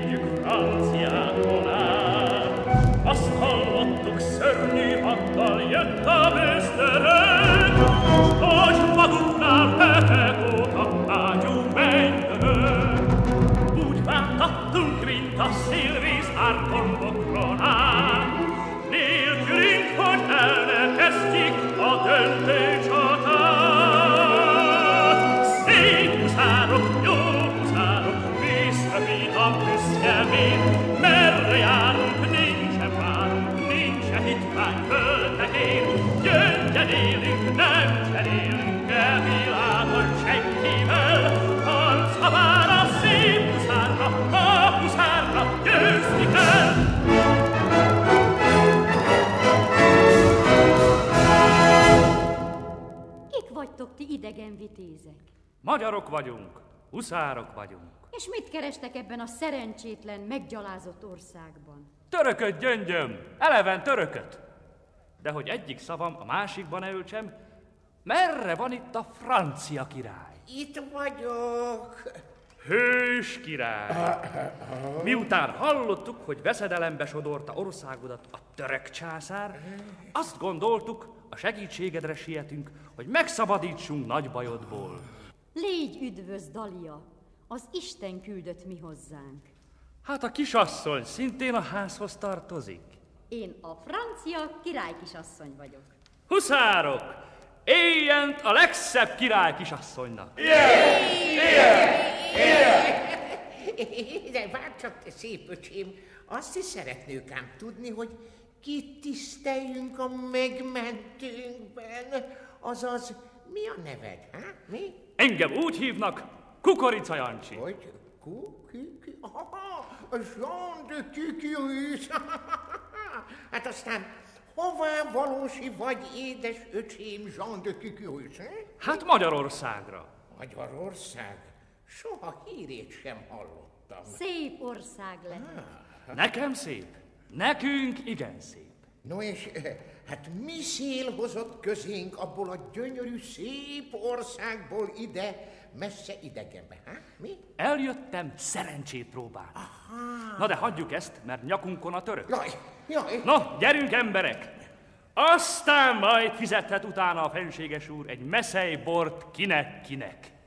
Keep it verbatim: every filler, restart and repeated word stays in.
Vigyük Franciától át. Azt hallottuk, szörnyű hattal jött a meszterek, hogy maguknál hetek óta ágyú mennyörök. Úgy váltattunk, mint a szélvíz árkombokról át, nélkülünk, hogy el ne kezdjük a döntő csatát. Szép huszárok, jó huszárok, visszavít a büszkemény, merre járunk, nincsen várunk, nincsen hitvány földtekén. Gyöngyen élünk, nem cserélünk el világon senkivel, harcba vár a szép huszárra, a huszárra győzni kell. Kik vagytok ti idegen vitézek? Magyarok vagyunk, huszárok vagyunk. És mit kerestek ebben a szerencsétlen, meggyalázott országban? Törököt, gyöngyöm, eleven törököt. De hogy egyik szavam a másikban ne öltsem, merre van itt a francia király? Itt vagyok. Hős király! Miután hallottuk, hogy veszedelembe sodorta országodat a török császár, azt gondoltuk, a segítségedre sietünk, hogy megszabadítsunk nagy bajodból. Légy üdvös, Dalia! Az Isten küldött mi hozzánk. Hát a kisasszony szintén a házhoz tartozik. Én a francia király kisasszony vagyok. Huszárok! Éljent a legszebb király kisasszonynak! Igen! Igen! Igen! De várj csak, te szép öcsém, azt is szeretnők ám tudni, hogy kit tiszteljünk a megmentőnkben, azaz mi a neved, hát? Mi? Engem úgy hívnak, Kukorica Jancsi. Hogy? Ku? Ki? Ki? Aha, Jean de Cucurusz. Hát aztán hová valósi vagy, édes öcsém Jean de Cucurusz? Hát Magyarországra. Magyarország? Soha hírét sem hallottam. Szép ország lett. Ah. Nekem szép, nekünk igen szép. No és hát mi szél hozott közénk abból a gyönyörű, szép országból ide, messze idegenbe, hát? Mi? Eljöttem szerencsét próbálni. Aha. Na de hagyjuk ezt, mert nyakunkon a török. Jaj, jaj. No, gyerünk emberek! Aztán majd fizethet utána a fenséges úr egy meszely bort kinek-kinek.